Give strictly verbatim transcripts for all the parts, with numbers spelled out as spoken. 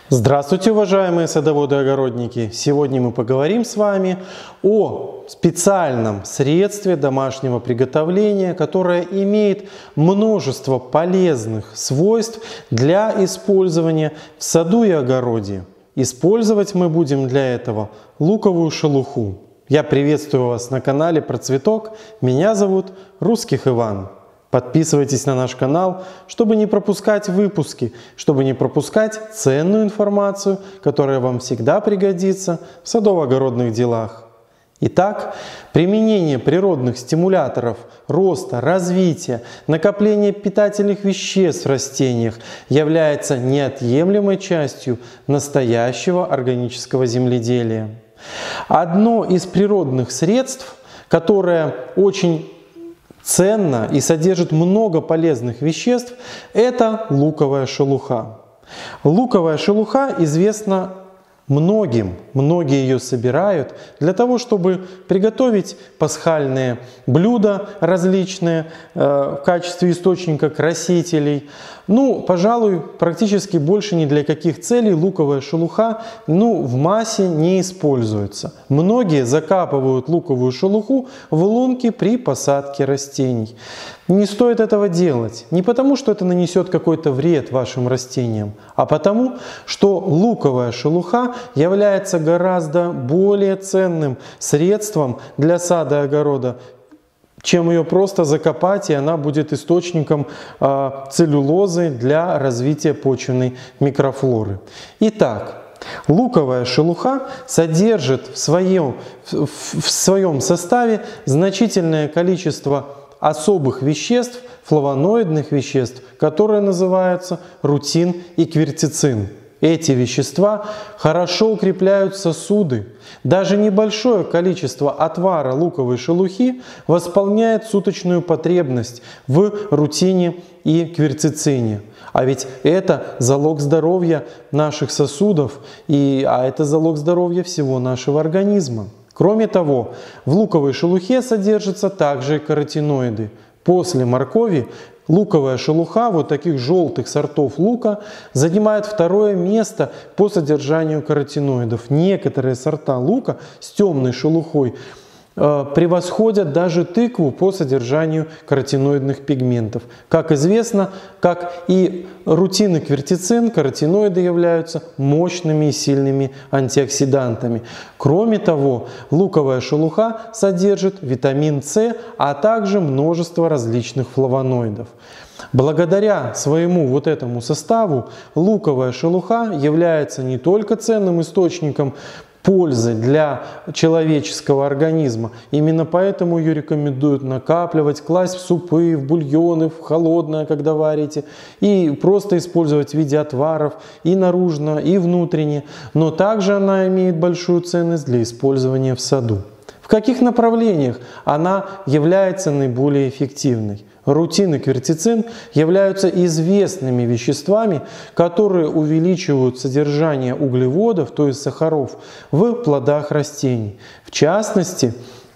Здравствуйте, уважаемые садоводы и огородники! Сегодня мы поговорим с вами о специальном средстве домашнего приготовления, которое имеет множество полезных свойств для использования в саду и огороде. Использовать мы будем для этого луковую шелуху. Я приветствую вас на канале Про Цветок. Меня зовут Русских Иван. Подписывайтесь на наш канал, чтобы не пропускать выпуски, чтобы не пропускать ценную информацию, которая вам всегда пригодится в садово-огородных делах. Итак, применение природных стимуляторов роста, развития, накопления питательных веществ в растениях является неотъемлемой частью настоящего органического земледелия. Одно из природных средств, которое очень ценно и содержит много полезных веществ, это луковая шелуха. Луковая шелуха известна многим. Многие ее собирают для того, чтобы приготовить пасхальные блюда различные э, в качестве источника красителей. Ну, пожалуй, практически больше ни для каких целей луковая шелуха ну, в массе не используется. Многие закапывают луковую шелуху в лунки при посадке растений. Не стоит этого делать. Не потому, что это нанесет какой-то вред вашим растениям, а потому, что луковая шелуха является гораздо более ценным средством для сада и огорода, чем ее просто закопать, и она будет источником э, целлюлозы для развития почвенной микрофлоры. Итак, луковая шелуха содержит в своем, в, в своем составе значительное количество особых веществ, флавоноидных веществ, которые называются рутин и квертицин. Эти вещества хорошо укрепляют сосуды. Даже небольшое количество отвара луковой шелухи восполняет суточную потребность в рутине и квертицине. А ведь это залог здоровья наших сосудов, и, а это залог здоровья всего нашего организма. Кроме того, в луковой шелухе содержатся также и каротиноиды. После моркови луковая шелуха вот таких желтых сортов лука занимает второе место по содержанию каротиноидов. Некоторые сорта лука с темной шелухой э, превосходят даже тыкву по содержанию каротиноидных пигментов. Как известно, как и рутин и квертицин, каротиноиды являются мощными и сильными антиоксидантами. Кроме того, луковая шелуха содержит витамин С, а также множество различных флавоноидов. Благодаря своему вот этому составу луковая шелуха является не только ценным источником пользы для человеческого организма. Именно поэтому ее рекомендуют накапливать, класть в супы, в бульоны, в холодное, когда варите, и просто использовать в виде отваров и наружно, и внутренне. Но также она имеет большую ценность для использования в саду. В каких направлениях она является наиболее эффективной? Рутин и квертицин являются известными веществами, которые увеличивают содержание углеводов, то есть сахаров, в плодах растений. В частности,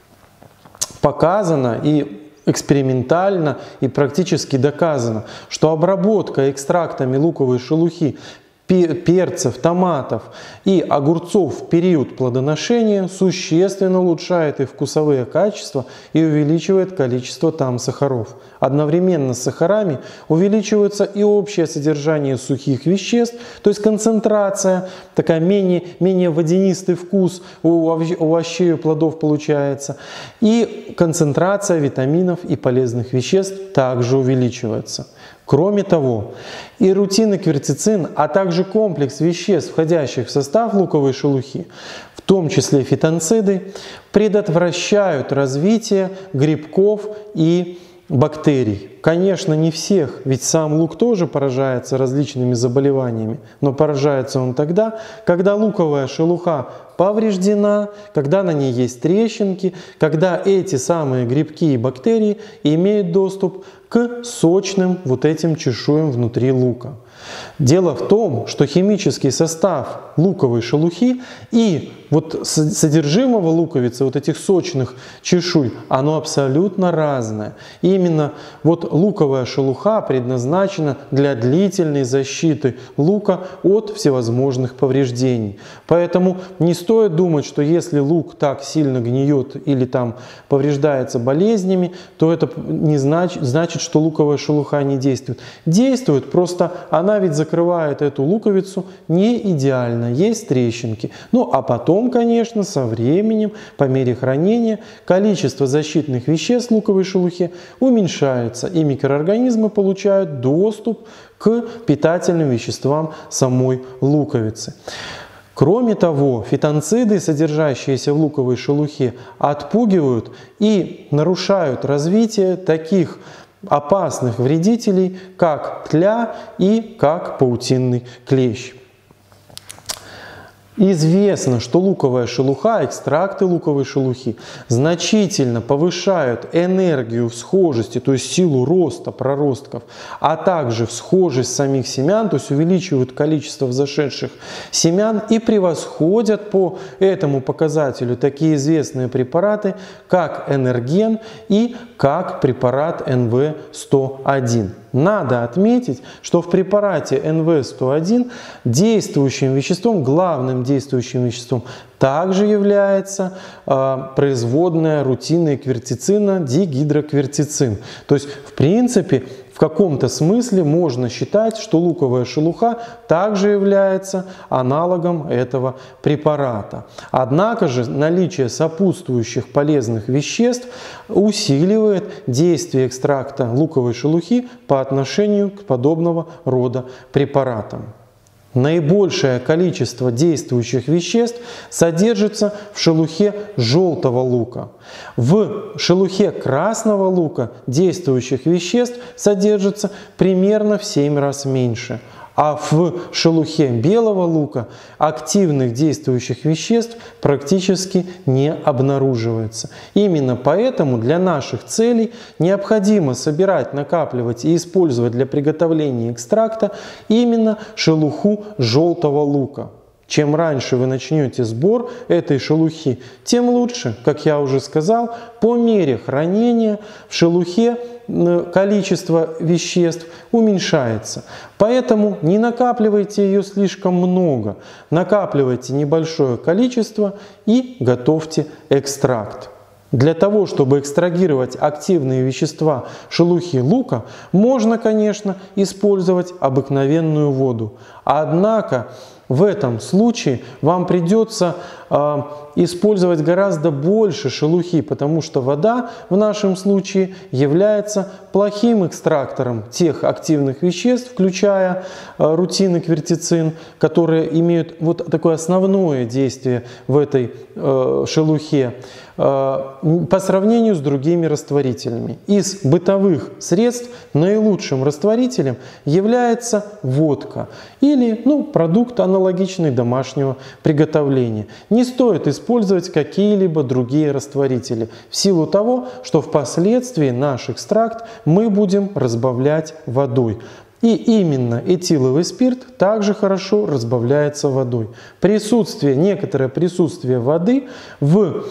показано и экспериментально и практически доказано, что обработка экстрактами луковой шелухи перцев, томатов и огурцов в период плодоношения существенно улучшает их вкусовые качества и увеличивает количество там сахаров. Одновременно с сахарами увеличивается и общее содержание сухих веществ, то есть концентрация, такая менее, менее водянистый вкус у овощей и плодов получается, и концентрация витаминов и полезных веществ также увеличивается. Кроме того, и рутин и квертицин, а также комплекс веществ, входящих в состав луковой шелухи, в том числе фитонциды, предотвращают развитие грибков и бактерий. Конечно, не всех, ведь сам лук тоже поражается различными заболеваниями, но поражается он тогда, когда луковая шелуха повреждена, когда на ней есть трещинки, когда эти самые грибки и бактерии имеют доступ к сочным вот этим чешуям внутри лука. Дело в том, что химический состав луковой шелухи и вот содержимого луковицы, вот этих сочных чешуй, оно абсолютно разное. И именно вот луковая шелуха предназначена для длительной защиты лука от всевозможных повреждений. Поэтому не стоит думать, что если лук так сильно гниет или там повреждается болезнями, то это не значит, значит, что луковая шелуха не действует. Действует, просто она ведь закрывает эту луковицу не идеально, есть трещинки. Ну а потом, конечно, со временем, по мере хранения, количество защитных веществ в луковой шелухе уменьшается, и микроорганизмы получают доступ к питательным веществам самой луковицы. Кроме того, фитонциды, содержащиеся в луковой шелухе, отпугивают и нарушают развитие таких опасных вредителей, как тля и как паутинный клещ. Известно, что луковая шелуха, экстракты луковой шелухи значительно повышают энергию всхожести, то есть силу роста проростков, а также всхожесть самих семян, то есть увеличивают количество взошедших семян и превосходят по этому показателю такие известные препараты, как энерген и как препарат эн вэ сто один. Надо отметить, что в препарате эн вэ сто один действующим веществом, главным действующим веществом также является э, производная рутинная квертицина дигидроквертицин. То есть, в принципе, в каком-то смысле можно считать, что луковая шелуха также является аналогом этого препарата. Однако же наличие сопутствующих полезных веществ усиливает действие экстракта луковой шелухи по отношению к подобного рода препаратам. Наибольшее количество действующих веществ содержится в шелухе желтого лука. В шелухе красного лука действующих веществ содержится примерно в семь раз меньше. А в шелухе белого лука активных действующих веществ практически не обнаруживается. Именно поэтому для наших целей необходимо собирать, накапливать и использовать для приготовления экстракта именно шелуху желтого лука. Чем раньше вы начнете сбор этой шелухи, тем лучше. Как я уже сказал, по мере хранения в шелухе количество веществ уменьшается. Поэтому не накапливайте ее слишком много. Накапливайте небольшое количество и готовьте экстракт. Для того, чтобы экстрагировать активные вещества шелухи лука, можно, конечно, использовать обыкновенную воду. Однако в этом случае вам придется э, использовать гораздо больше шелухи, потому что вода в нашем случае является плохим экстрактором тех активных веществ, включая э, рутин и квертицин, которые имеют вот такое основное действие в этой э, шелухе, э, по сравнению с другими растворителями. Из бытовых средств наилучшим растворителем является водка или ну, продукт аналогичный домашнего приготовления. Не стоит использовать какие-либо другие растворители в силу того, что впоследствии наш экстракт мы будем разбавлять водой. И именно этиловый спирт также хорошо разбавляется водой. Присутствие, некоторое присутствие воды в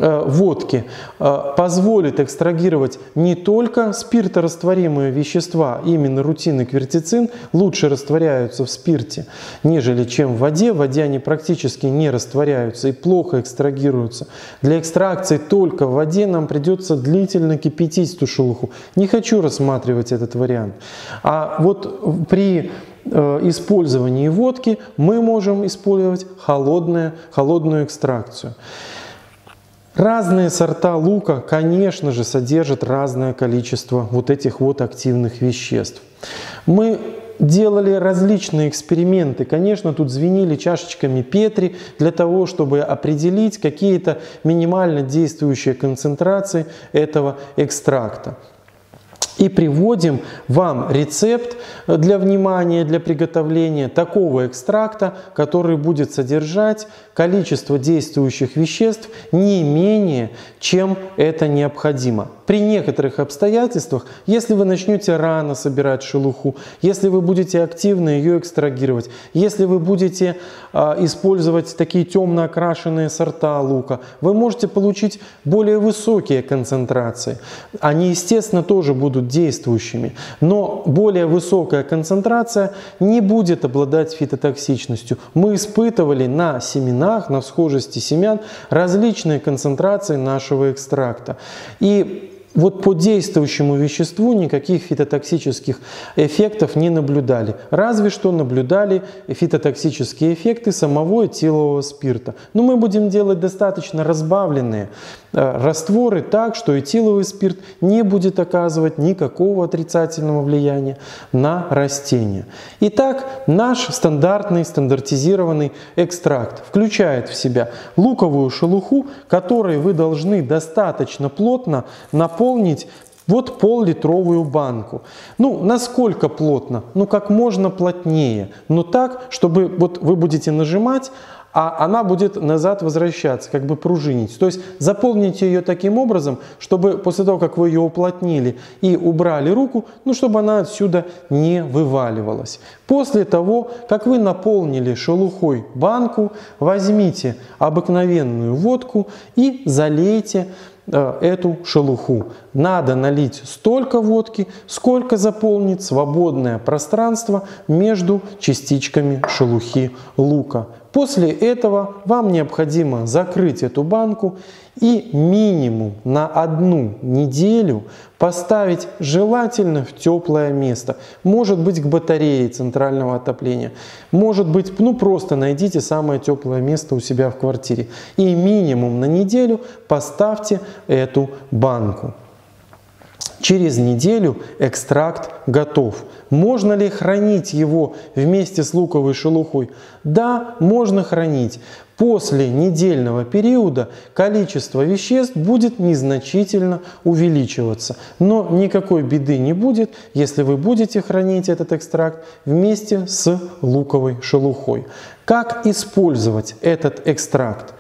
водки позволит экстрагировать не только спирторастворимые вещества, именно рутин и квертицин лучше растворяются в спирте, нежели чем в воде. В воде они практически не растворяются и плохо экстрагируются. Для экстракции только в воде нам придется длительно кипятить эту шелуху. Не хочу рассматривать этот вариант. А вот при использовании водки мы можем использовать холодную, холодную экстракцию. Разные сорта лука, конечно же, содержат разное количество вот этих вот активных веществ. Мы делали различные эксперименты. Конечно, тут звенели чашечками Петри для того, чтобы определить какие-то минимально действующие концентрации этого экстракта. И приводим вам рецепт для внимания, для приготовления такого экстракта, который будет содержать количество действующих веществ не менее, чем это необходимо. при некоторых обстоятельствах, если вы начнете рано собирать шелуху, если вы будете активно ее экстрагировать, если вы будете э, использовать такие темно окрашенные сорта лука, вы можете получить более высокие концентрации. Они, естественно, тоже будут действующими, но более высокая концентрация не будет обладать фитотоксичностью. Мы испытывали на семенах, на всхожести семян различные концентрации нашего экстракта. И вот по действующему веществу никаких фитотоксических эффектов не наблюдали. Разве что наблюдали фитотоксические эффекты самого этилового спирта. Но мы будем делать достаточно разбавленные растворы так, что этиловый спирт не будет оказывать никакого отрицательного влияния на растения. Итак, наш стандартный, стандартизированный экстракт включает в себя луковую шелуху, которой вы должны достаточно плотно наполнить вот пол-литровую банку. Ну, насколько плотно? Ну, как можно плотнее. Но так, чтобы вот вы будете нажимать, а она будет назад возвращаться, как бы пружинить. То есть заполните ее таким образом, чтобы после того, как вы ее уплотнили и убрали руку, ну, чтобы она отсюда не вываливалась. После того, как вы наполнили шелухой банку, возьмите обыкновенную водку и залейте эту шелуху. Надо налить столько водки, сколько заполнит свободное пространство между частичками шелухи лука. После этого вам необходимо закрыть эту банку и минимум на одну неделю поставить желательно в теплое место. Может быть, к батарее центрального отопления. Может быть, ну просто найдите самое теплое место у себя в квартире. И минимум на неделю поставьте эту банку. Через неделю экстракт готов. Можно ли хранить его вместе с луковой шелухой? Да, можно хранить. После недельного периода количество веществ будет незначительно увеличиваться. Но никакой беды не будет, если вы будете хранить этот экстракт вместе с луковой шелухой. Как использовать этот экстракт?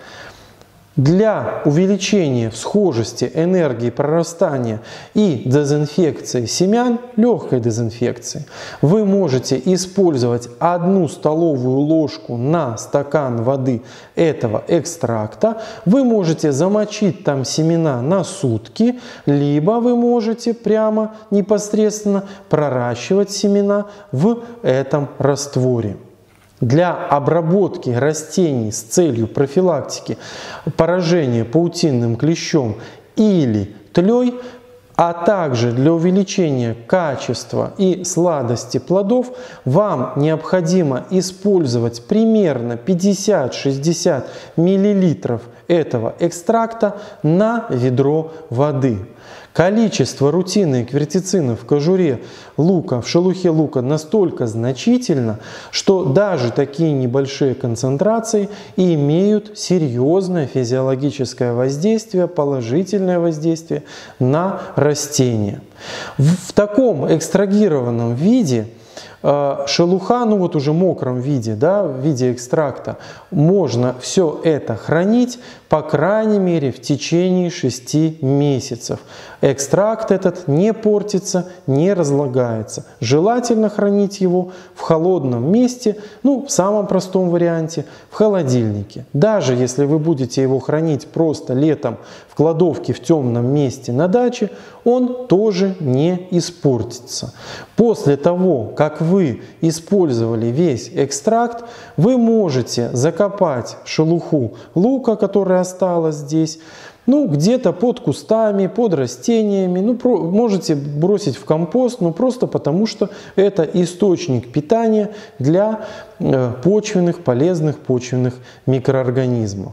Для увеличения всхожести, энергии прорастания и дезинфекции семян, легкой дезинфекции, вы можете использовать одну столовую ложку на стакан воды этого экстракта. Вы можете замочить там семена на сутки, либо вы можете прямо непосредственно проращивать семена в этом растворе. Для обработки растений с целью профилактики поражения паутинным клещом или тлей, а также для увеличения качества и сладости плодов, вам необходимо использовать примерно пятьдесят-шестьдесят миллилитров этого экстракта на ведро воды. Количество рутины и квертицина в кожуре лука, в шелухе лука настолько значительно, что даже такие небольшие концентрации имеют серьезное физиологическое воздействие, положительное воздействие на растения. В таком экстрагированном виде шелуха, ну вот уже в мокром виде, да, в виде экстракта, можно все это хранить по крайней мере в течение шести месяцев. Экстракт этот не портится, не разлагается. Желательно хранить его в холодном месте, ну в самом простом варианте в холодильнике. Даже если вы будете его хранить просто летом в кладовке в темном месте на даче, он тоже не испортится. После того, как вы использовали весь экстракт, вы можете закопать шелуху лука, которая осталась здесь, ну, где-то под кустами, под растениями, ну, про, можете бросить в компост, ну, просто потому что это источник питания для э, почвенных, полезных почвенных микроорганизмов.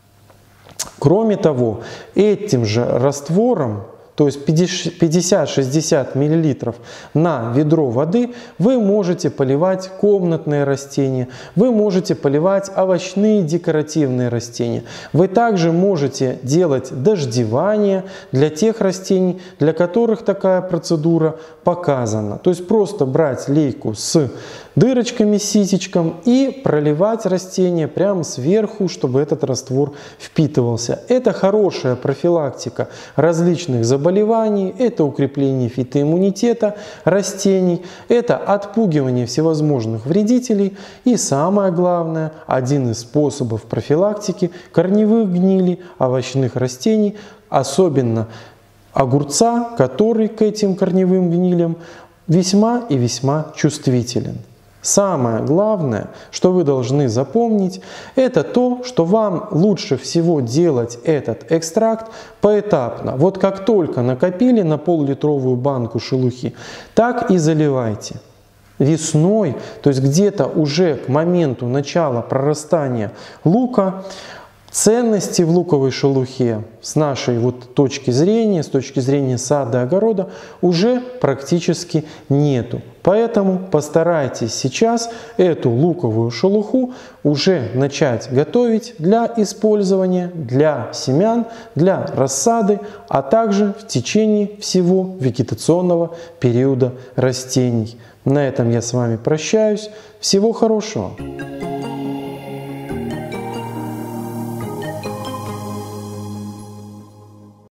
Кроме того, этим же раствором, то есть пятьдесят-шестьдесят миллилитров на ведро воды, вы можете поливать комнатные растения, вы можете поливать овощные декоративные растения. Вы также можете делать дождевание для тех растений, для которых такая процедура показана. То есть просто брать лейку с дырочками, ситечком и проливать растение прямо сверху, чтобы этот раствор впитывался. Это хорошая профилактика различных заболеваний, заболеваний, это укрепление фитоиммунитета растений, это отпугивание всевозможных вредителей и, самое главное, один из способов профилактики корневых гнилей овощных растений, особенно огурца, который к этим корневым гнилям весьма и весьма чувствителен. Самое главное, что вы должны запомнить, это то, что вам лучше всего делать этот экстракт поэтапно. Вот как только накопили на пол-литровую банку шелухи, так и заливайте. Весной, то есть где-то уже к моменту начала прорастания лука, ценности в луковой шелухе с нашей вот точки зрения, с точки зрения сада и огорода, уже практически нету. Поэтому постарайтесь сейчас эту луковую шелуху уже начать готовить для использования, для семян, для рассады, а также в течение всего вегетационного периода растений. На этом я с вами прощаюсь. Всего хорошего!